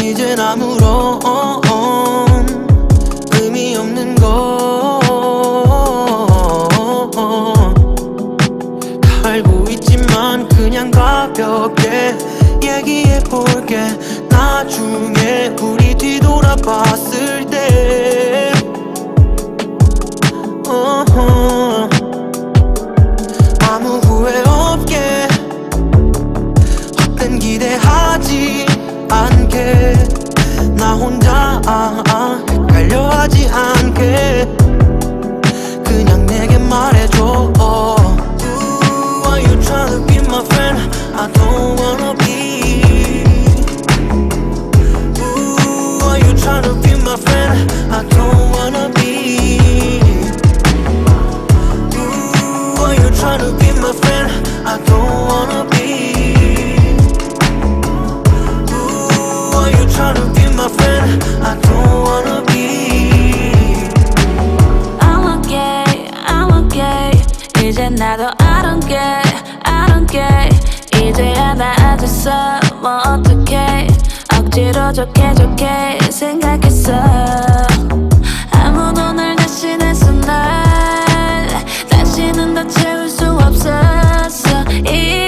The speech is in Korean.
이젠 아무런 의미 없는 거 다 알고 있지만 그냥 가볍게 얘기해볼게. 나중에 우리 뒤돌아봤을 때 아무 후회 없게 헛된 기대하지 않게 나 혼자 헷갈려 하지 않게 그냥 내게 말해줘. Are you trying to be my friend? I don't wanna be. Are you trying to be my friend? I don't wanna be. Are you trying to be my friend? I don't wanna be. Are you trying to be my friend? I don't wanna be. I'm okay 이제 나도 I don't care 이제야 나아졌어 뭐 어떡해 억지로 좋게 생각했어. 아무도 날 대신해서 날 다시는 더 채울 수 없었어.